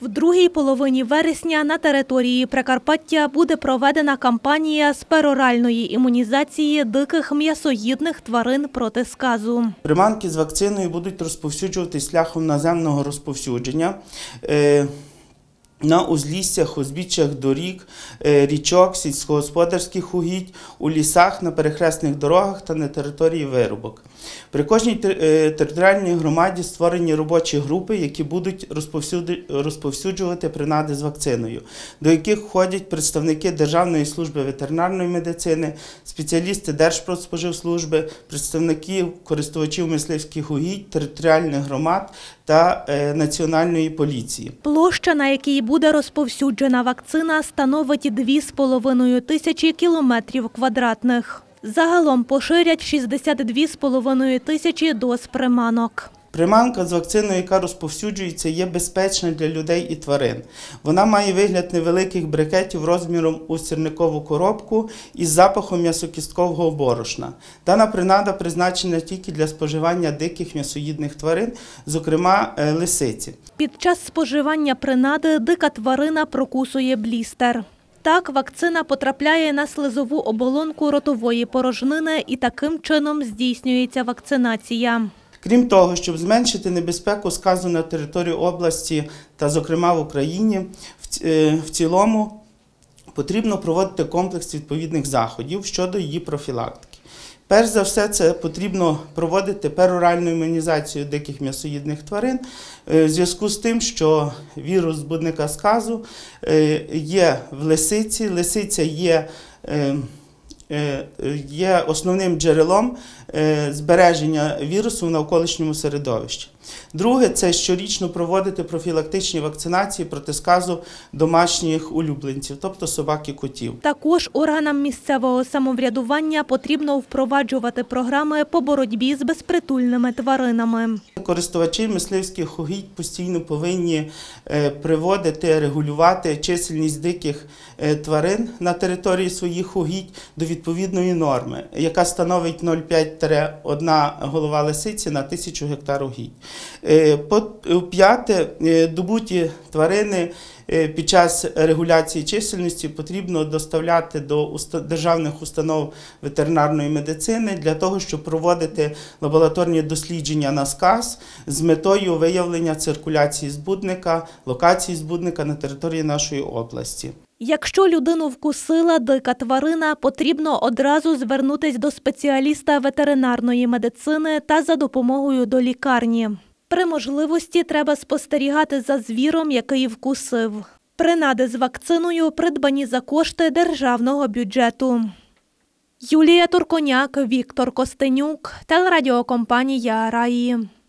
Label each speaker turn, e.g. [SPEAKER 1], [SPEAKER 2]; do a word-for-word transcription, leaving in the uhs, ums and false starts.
[SPEAKER 1] В другій половині вересня на території Прикарпаття буде проведена кампанія з пероральної імунізації диких м'ясоїдних тварин проти сказу.
[SPEAKER 2] Приманки з вакциною будуть розповсюджуватись шляхом наземного розповсюдження на узліссях, узбіччях доріг, річок, сільськогосподарських угідь, у лісах, на перехресних дорогах та на території вирубок. При кожній територіальній громаді створені робочі групи, які будуть розповсюджувати принади з вакциною, до яких входять представники Державної служби ветеринарної медицини, спеціалісти Держпродспоживслужби, представники користувачів мисливських угідь, територіальних громад та Національної поліції.
[SPEAKER 1] Площа, на якій буде розповсюджена вакцина, становить дві з половиною тисячі кілометрів квадратних. Загалом поширять шістдесят дві з половиною тисячі доз приманок.
[SPEAKER 2] Приманка з вакциною, яка розповсюджується, є безпечна для людей і тварин. Вона має вигляд невеликих брикетів розміром у сірникову коробку із запахом м'ясокісткового борошна. Дана принада призначена тільки для споживання диких м'ясоїдних тварин, зокрема лисиці.
[SPEAKER 1] Під час споживання принади дика тварина прокусує блістер. Так, вакцина потрапляє на слизову оболонку ротової порожнини і таким чином здійснюється вакцинація.
[SPEAKER 2] Крім того, щоб зменшити небезпеку сказу на території області та, зокрема, в Україні, в цілому потрібно проводити комплекс відповідних заходів щодо її профілактики. Перш за все, це потрібно проводити пероральну імунізацію диких м'ясоїдних тварин в зв'язку з тим, що вірус збудника сказу є в лисиці, лисиця є є основним джерелом збереження вірусу в навколишньому середовищі. Друге – це щорічно проводити профілактичні вакцинації проти сказу домашніх улюбленців, тобто собак і котів.
[SPEAKER 1] Також органам місцевого самоврядування потрібно впроваджувати програми по боротьбі з безпритульними тваринами.
[SPEAKER 2] Користувачі мисливських угідь постійно повинні приводити, регулювати чисельність диких тварин на території своїх угідь до відповідної норми, яка становить нуль цілих п'ять - одна голова лисиці на тисячу гектар угідь. П'яте, добуті тварини під час регуляції чисельності потрібно доставляти до державних установ ветеринарної медицини для того, щоб проводити лабораторні дослідження на сказ з метою виявлення циркуляції збудника, локації збудника на території нашої області.
[SPEAKER 1] Якщо людину вкусила дика тварина, потрібно одразу звернутися до спеціаліста ветеринарної медицини та за допомогою до лікарні. При можливості треба спостерігати за звіром, який вкусив. Принади з вакциною придбані за кошти державного бюджету. Юлія Турконяк, Віктор Костенюк, телерадіокомпанія «Раї».